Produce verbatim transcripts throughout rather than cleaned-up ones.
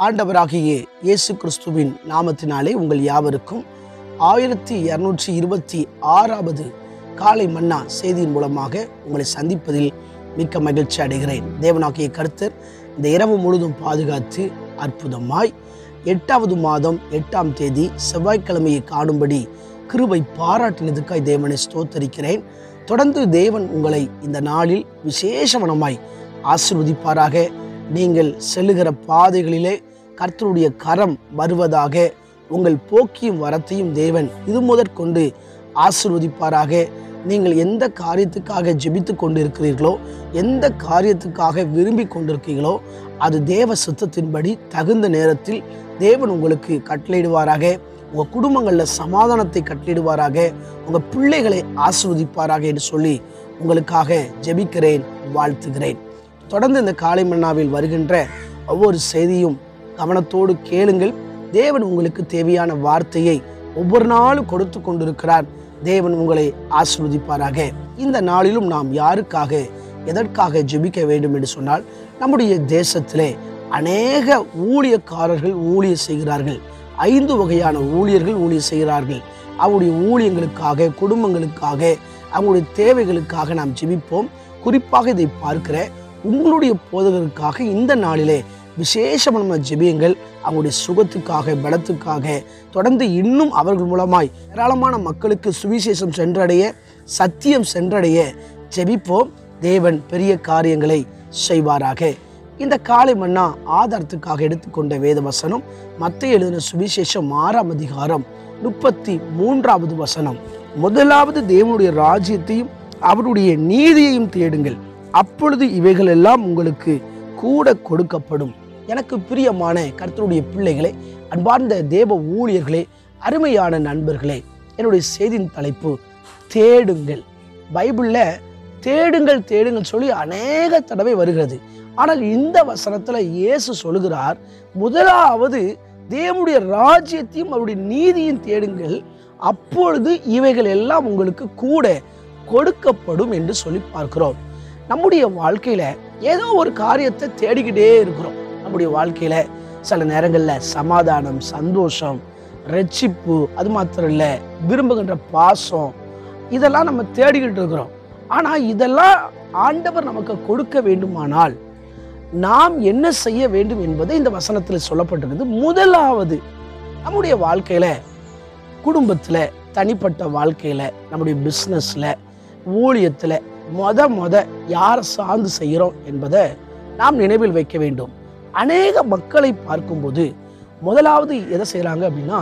ஆண்டவராகிய இயேசு கிறிஸ்துவின் நாமத்தினாலே உங்கள் யாவருக்கும் ஆயிரத்தி இருநூற்றி இருபத்தி ஆறாவது காலை மன்னா செய்தியின் மூலமாக உங்களை சந்திப்பதில் மிக்க மகிழ்ச்சி அடைகிறேன். தேவனாகிய கர்த்தர் இந்த இரவு முழுதும் பாதுகாத்து அற்புதமாய் எட்டாவது மாதம் எட்டாம் தேதி செவ்வாய்க்கிழமையை காணும்படி கிருபை பாராட்டினதுக்காய் தேவனை ஸ்தோத்தரிக்கிறேன். தொடர்ந்து தேவன் உங்களை இந்த நாளில் விசேஷமாய் ஆசீர்வதிப்பாராக. நீங்கள் செல்லுகிற பாதைகளிலே கர்த்தருடைய கரம் வருவதாக. உங்கள் போக்கியும் வரத்தையும் தேவன் இது முதற்கொண்டு ஆசீர்வதிப்பாராக. நீங்கள் எந்த காரியத்துக்காக ஜெபித்து கொண்டிருக்கிறீர்களோ, எந்த காரியத்துக்காக விரும்பி கொண்டிருக்கீங்களோ, அது தேவ சித்தத்தின்படி தகுந்த நேரத்தில் தேவன் உங்களுக்கு கட்டளையிடுவாராக. உங்கள் குடும்பங்களில் சமாதானத்தை கட்டளையிடுவாராக. உங்கள் பிள்ளைகளை ஆசீர்வதிப்பாராக என்று சொல்லி உங்களுக்காக ஜெபிக்கிறேன், வாழ்த்துகிறேன். தொடர்ந்து இந்த காலை மன்னாவில் வருகின்ற ஒவ்வொரு செய்தியும் கவனத்தோடு கேளுங்கள். தேவன் உங்களுக்கு தேவையான வார்த்தையை ஒவ்வொரு நாளும் கொடுத்து கொண்டிருக்கிறார். தேவன் உங்களை ஆசீர்வதிப்பாராக. இந்த நாளிலும் நாம் யாருக்காக எதற்காக ஜெபிக்க வேண்டும் என்று சொன்னால், நம்முடைய தேசத்திலே அநேக ஊழியக்காரர்கள் ஊழியர் செய்கிறார்கள். ஐந்து வகையான ஊழியர்கள் ஊழியர் செய்கிறார்கள். அவருடைய ஊழியங்களுக்காக, குடும்பங்களுக்காக, அவங்களுடைய தேவைகளுக்காக நாம் ஜெபிப்போம். குறிப்பாக இதை பார்க்கிற உங்களுடைய போதகருக்காக இந்த நாளிலே விசேஷமான ஜெபியுங்கள். அவங்களுடைய சுகத்துக்காக, பலத்துக்காக, தொடர்ந்து இன்னும் அவர்கள் மூலமாய் ஏராளமான மக்களுக்கு சுவிசேஷம் சென்றடைய, சத்தியம் சென்றடைய ஜெபிப்போம். தேவன் பெரிய காரியங்களை செய்வாராக. இந்த காலை மன்னா ஆதாரத்துக்காக எடுத்துக்கொண்ட வேத வசனம் மத்தேயு எழுதின சுவிசேஷம் ஆறாம் அதிகாரம் முப்பத்தி மூன்றாவது வசனம். முதலாவது தேவனுடைய ராஜ்யத்தையும் அவருடைய நீதியையும் தேடுங்கள், அப்பொழுது இவைகள் எல்லாம் உங்களுக்கு கூட கொடுக்கப்படும். எனக்கு பிரியமான கர்த்தருடைய பிள்ளைகளே, அன்பார்ந்த தேவ ஊழியர்களே, அருமையான நண்பர்களே, என்னுடைய செய்தியின் தலைப்பு தேடுங்கள். பைபிளில் தேடுங்கள் தேடுங்கள் சொல்லி அநேக தடவை வருகிறது. ஆனால் இந்த வசனத்தில் இயேசு சொல்லுகிறார், முதலாவது தேவனுடைய ராஜ்யத்தையும் அவருடைய நீதியும் தேடுங்கள், அப்பொழுது இவைகள் எல்லாம் உங்களுக்கு கூட கொடுக்கப்படும் என்று சொல்லி பார்க்கிறோம். நம்முடைய வாழ்க்கையில ஏதோ ஒரு காரியத்தை தேடிக்கிட்டே இருக்கிறோம். நம்முடைய வாழ்க்கையில சில நேரங்களில் சமாதானம், சந்தோஷம், ரட்சிப்பு, அது மாத்திரம் இல்லை, விரும்புகின்ற பாசம், இதெல்லாம் நம்ம தேடிக்கிட்டு இருக்கிறோம். ஆனால் இதெல்லாம் ஆண்டவர் நமக்கு கொடுக்க வேண்டுமானால் நாம் என்ன செய்ய வேண்டும் என்பதை இந்த வசனத்தில் சொல்லப்பட்டிருக்கிறது. முதலாவது நம்முடைய வாழ்க்கையில, குடும்பத்துல, தனிப்பட்ட வாழ்க்கையில, நம்முடைய பிஸ்னஸ்ல, ஊழியத்துல மொத மொத யாரை சார்ந்து செய்கிறோம் என்பதை நாம் நினைவில் வைக்க வேண்டும். அநேக மக்களை பார்க்கும்போது முதலாவது எதை செய்கிறாங்க அப்படின்னா,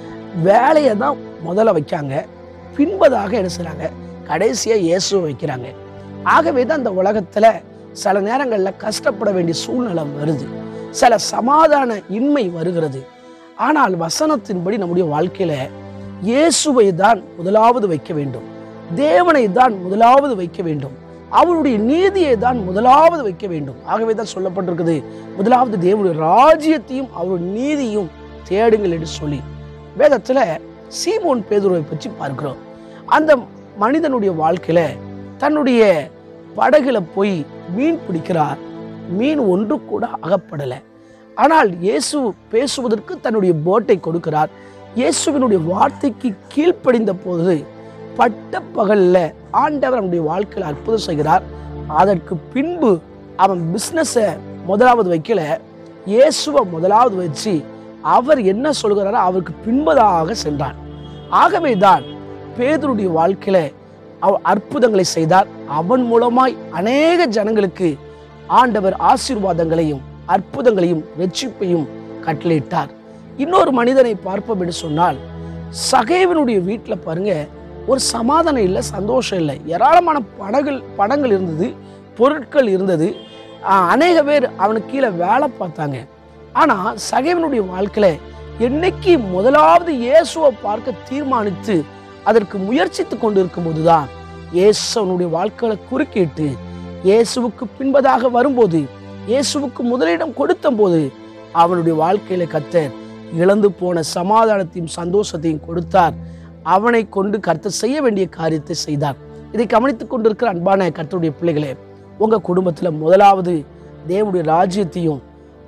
வேலையை தான் முதல்ல வைக்காங்க, பின்பதாக என்ன செய்கிறாங்க, கடைசியாக இயேசுவை வைக்கிறாங்க. ஆகவே தான் இந்த உலகத்தில் சில நேரங்களில் கஷ்டப்பட வேண்டிய சூழ்நிலை வருது, சில சமாதான இன்மை வருகிறது. ஆனால் வசனத்தின்படி நம்முடைய வாழ்க்கையில் இயேசுவை தான் முதலாவது வைக்க வேண்டும், தேவனை தான் முதலாவது வைக்க வேண்டும், அவருடைய நீதியை தான் முதலாவது வைக்க வேண்டும். ஆகவே தான் சொல்லப்பட்டிருக்குது, முதலாவது தேவனுடைய ராஜ்யத்தையும் அவருடைய நீதியும் தேடுங்கள் என்று சொல்லி. வேதத்தில் சீமோன் பேதுருவை பற்றி பார்க்கிறோம். அந்த மனிதனுடைய வாழ்க்கையில தன்னுடைய படகுல போய் மீன் பிடிக்கிறார். மீன் ஒன்று கூட அகப்படலை. ஆனால் இயேசு பேசுவதற்கு தன்னுடைய போட்டை கொடுக்கிறார். இயேசுவினுடைய வார்த்தைக்கு கீழ்ப்படிந்த போது பட்ட பகல்ல ஆண்டவர் அவனுடைய வாழ்க்கையில் அற்புதம் செய்கிறார். அதற்கு பின்பு அவன் பிஸ்னஸை முதலாவது வைக்கல, இயேசுவை முதலாவது வச்சு அவர் என்ன சொல்கிறாரோ அவருக்கு பின்பதாக சென்றான். ஆகவே தான் பேதுருடைய வாழ்க்கையில அவன் அற்புதங்களை செய்தார். அவன் மூலமாய் அநேக ஜனங்களுக்கு ஆண்டவர் ஆசீர்வாதங்களையும் அற்புதங்களையும் ரட்சிப்பையும் கட்டளையிட்டார். இன்னொரு மனிதனை பார்ப்போம் என்று சொன்னால், சகேவனுடைய வீட்டில் பாருங்க, ஒரு சமாதானம் இல்லை, சந்தோஷம் இல்லை. ஏராளமான படங்கள் படங்கள் இருந்தது, பொருட்கள் இருந்தது, அநேக பேர் அவனுக்கு கீழே வேலை பார்த்தாங்க. ஆனால் சகேவனுடைய வாழ்க்கையில என்னைக்கு முதலாவது இயேசுவை பார்க்க தீர்மானித்து அதற்கு முயற்சித்து கொண்டு இருக்கும் போதுதான் இயேசுவனுடைய வாழ்க்கையில குறுக்கிட்டு இயேசுவுக்கு பின்பதாக வரும்போது, இயேசுவுக்கு முதலிடம் கொடுத்த போது அவனுடைய வாழ்க்கையில கர்த்தர் இழந்து போன சமாதானத்தையும் சந்தோஷத்தையும் கொடுத்தார். அவனை கொண்டு கர்த்தர் செய்ய வேண்டிய காரியத்தை செய்தார். இதை கவனித்துக் கொண்டிருக்கிற அன்பான கர்த்தருடைய பிள்ளைகளே, உங்க குடும்பத்தில் முதலாவது தேவனுடைய ராஜ்யத்தையும்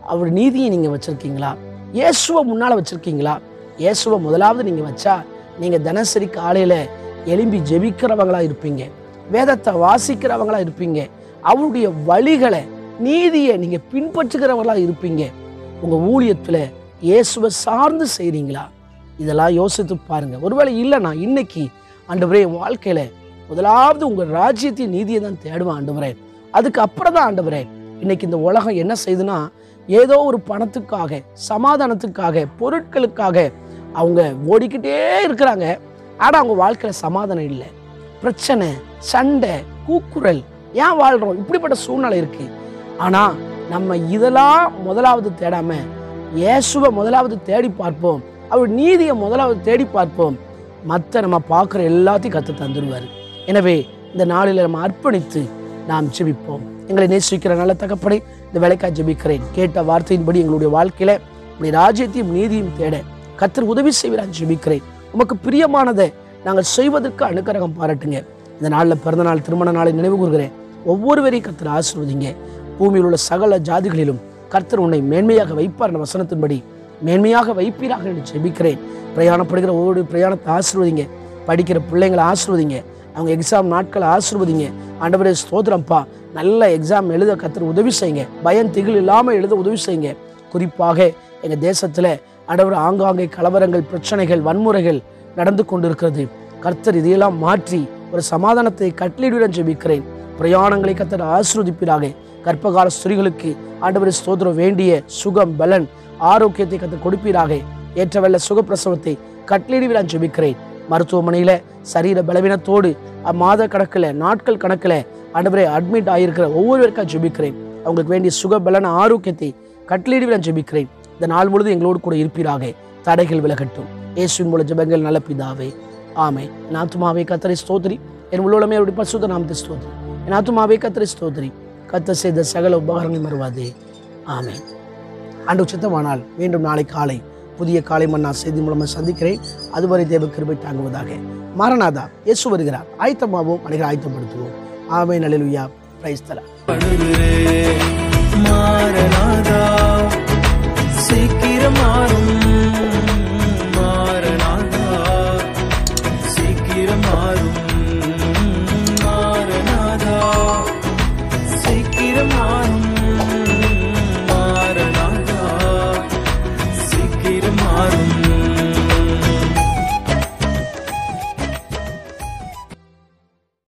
அவர் நீதியை நீங்கள் வச்சுருக்கீங்களா? இயேசுவை முன்னால் வச்சுருக்கீங்களா? இயேசுவை முதலாவது நீங்கள் வச்சா நீங்கள் தினசரி காலையில் எழும்பி ஜெபிக்கிறவங்களா இருப்பீங்க, வேதத்தை வாசிக்கிறவங்களா இருப்பீங்க, அவருடைய வழிகளை நீதியை நீங்கள் பின்பற்றுகிறவங்களா இருப்பீங்க. உங்கள் ஊழியத்தில் இயேசுவை சார்ந்து செய்கிறீங்களா? இதெல்லாம் யோசித்து பாருங்க. ஒருவேளை இல்லைனா இன்னைக்கு ஆண்டவரே என் வாழ்க்கையில் முதலாவது உங்கள் ராஜ்யத்தின் நீதியை தான் தேடுவேன் ஆண்டவரே, அதுக்கு அப்புறம் தான் ஆண்டவரே இன்னைக்கு இந்த உலகம் என்ன செய்யுதுன்னா ஏதோ ஒரு பணத்துக்காக, சமாதானத்துக்காக, பொருட்களுக்காக அவங்க ஓடிக்கிட்டே இருக்கிறாங்க. ஆனால் அவங்க வாழ்க்கையில் சமாதானம் இல்லை, பிரச்சனை, சண்டை, கூக்குரல். ஏன் வாழ்கிறோம்? இப்படிப்பட்ட சூழ்நிலை இருக்கு. ஆனால் நம்ம இதெல்லாம் முதலாவது தேடாம இயேசுவை முதலாவது தேடி பார்ப்போம், அவர் நீதியை முதலாவது தேடி பார்ப்போம். மற்ற நம்ம பார்க்குற எல்லாத்தையும் கற்று தந்துடுவார். எனவே இந்த நாளில் நம்ம அர்ப்பணித்து நாம் ஜெபிப்போம். எங்களை நேசிக்கிற நல்ல தகப்பனே, இந்த வேலைக்காக ஜெபிக்கிறேன். கேட்ட வார்த்தையின்படி எங்களுடைய வாழ்க்கையில உங்களுடைய ராஜ்யத்தையும் நீதியும் தேட கர்த்தர் உதவி செய்வார் ஜெபிக்கிறேன். உமக்கு பிரியமானதை நாங்கள் செய்வதற்கு அனுக்கிரகம் பாராட்டுங்க. இந்த நாளில் பிறந்த நாள், திருமண நாளை நினைவு கூறுகிறேன். ஒவ்வொருவரையும் கர்த்தர் ஆசீர்வதிங்க. பூமியில் உள்ள சகல ஜாதிகளிலும் கர்த்தர் உன்னை மேன்மையாக வைப்பார். வசனத்தின்படி மேன்மையாக வைப்பீராக என்று ஜெபிக்கிறேன். பிரயாணப்படுகிற ஒவ்வொரு பிரயாணத்தை ஆசீர்வதிங்க. படிக்கிற பிள்ளைங்களை ஆசீர்வதிங்க. அவங்க எக்ஸாம் நாட்களை ஆசீர்வதிங்க. ஆண்டவரே ஸ்தோத்திரம்ப்பா, நல்ல எக்ஸாம் எழுத கர்த்தர் உதவி செய்யுங்க. பயம் திகில் இல்லாமல் எழுத உதவி செய்யுங்க. குறிப்பாக எங்கள் தேசத்தில் ஆண்டவர் ஆங்காங்கே கலவரங்கள், பிரச்சனைகள், வன்முறைகள் நடந்து கொண்டிருக்கிறது. கர்த்தர் இதையெல்லாம் மாற்றி ஒரு சமாதானத்தை கட்டளையிடுடன் ஜெபிக்கிறேன். பிரயாணங்களை கர்த்தர் ஆசீர்வதிப்பீராக. கர்ப்பகால ஸ்திரீகளுக்கு ஆண்டவரே ஸ்தோத்திரம் வேண்டிய சுகம், பலன், ஆரோக்கியத்தை கர்த்தர் கொடுப்பீராக. ஏற்றவல்ல சுகப்பிரசவத்தை கட்டளையிடுவீரான் ஜெபிக்கிறேன். மருத்துவமனையில் சரீர பலவீனத்தோடு மாத கணக்கில், நாட்கள் கணக்கில் ஆண்டவரே அட்மிட் ஆகியிருக்கிற ஒவ்வொருவருக்காக ஜெபிக்கிறேன். அவங்களுக்கு வேண்டிய சுக பலன ஆரோக்கியத்தை கட்டளையிடுவீரான் ஜெபிக்கிறேன். இந்த நாள் முழுது எங்களோடு கூட இருப்பீராக. தடைகள் விலகட்டும். இயேசுவின் மூலம் ஜெபங்கள் நல்ல பிதாவே, ஆமென். என் ஆத்துமாவே கர்த்தரை ஸ்தோத்திரி, என் உள்ளமே அவருடைய பரிசுத்த நாமத்தை ஸ்தோத்திரி. என் ஆத்துமாவே கர்த்தரை ஸ்தோத்திரி, கர்த்தர் செய்த சகல உபகாரங்கள் மறவாதே. ஆமென். ஆண்டவர் சித்தமானால் மீண்டும் நாளை காலை புதிய காலை மன்னா செய்தி மூலமாக சந்திக்கிறேன். அதுவரை தேவ கிருபை தாங்குவதாக. மாரநாதா, இயேசு வருகிறார். ஆயத்தமாவோம், அனைவரும் ஆயத்தப்படுத்துவோம். ஆமென். அல்லேலூயா. Praise the lord. மாரநாதா, சீக்கிரம் மாறும்.